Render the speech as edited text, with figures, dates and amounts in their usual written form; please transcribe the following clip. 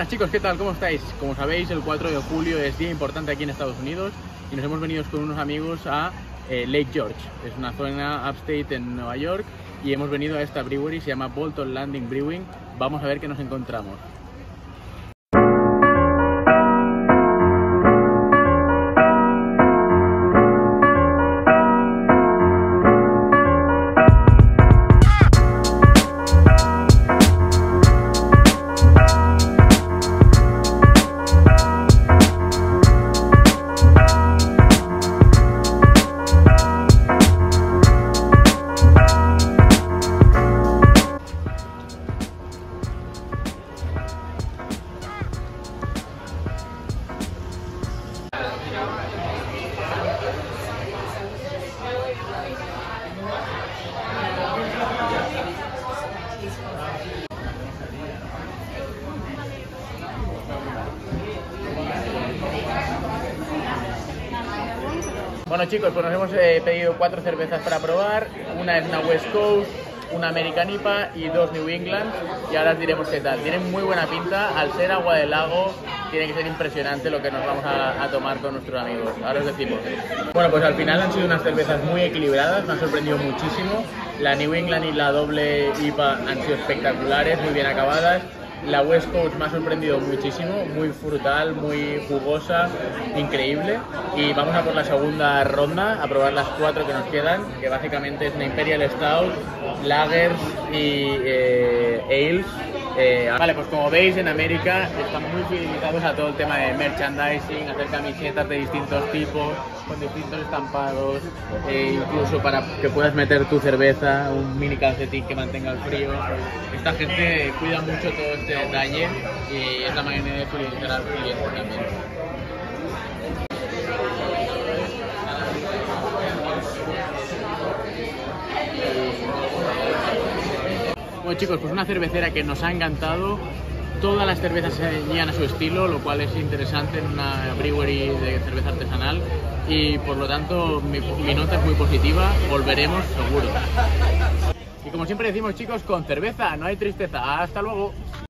Buenas chicos, ¿qué tal? ¿Cómo estáis? Como sabéis, el 4 de julio es día importante aquí en Estados Unidos y nos hemos venido con unos amigos a Lake George. Es una zona upstate en Nueva York y hemos venido a esta brewery, se llama Bolton Landing Brewing. Vamos a ver qué nos encontramos. Bueno chicos, pues nos hemos pedido 4 cervezas para probar. Una es una West Coast, una American IPA y 2 New England. Y ahora os diremos qué tal. Tienen muy buena pinta, al ser agua de lago tiene que ser impresionante lo que nos vamos a tomar con nuestros amigos. Ahora os decimos. Bueno, pues al final han sido unas cervezas muy equilibradas, me han sorprendido muchísimo. La New England y la doble IPA han sido espectaculares, muy bien acabadas. La West Coast me ha sorprendido muchísimo, muy frutal, muy jugosa, increíble. Y vamos a por la segunda ronda, a probar las 4 que nos quedan, que básicamente es una Imperial Stout, Lagers y Ales. Vale, pues como veis en América están muy fidelizados a todo el tema de merchandising, hacer camisetas de distintos tipos, con distintos estampados, incluso para que puedas meter tu cerveza, un mini calcetín que mantenga el frío. Esta gente cuida mucho todo este detalle y es la manera de fidelizar al cliente también. Bueno chicos, pues una cervecera que nos ha encantado. Todas las cervezas se llegan a su estilo, lo cual es interesante en una brewery de cerveza artesanal y por lo tanto mi nota es muy positiva, volveremos seguro. Y como siempre decimos chicos, con cerveza no hay tristeza. ¡Hasta luego!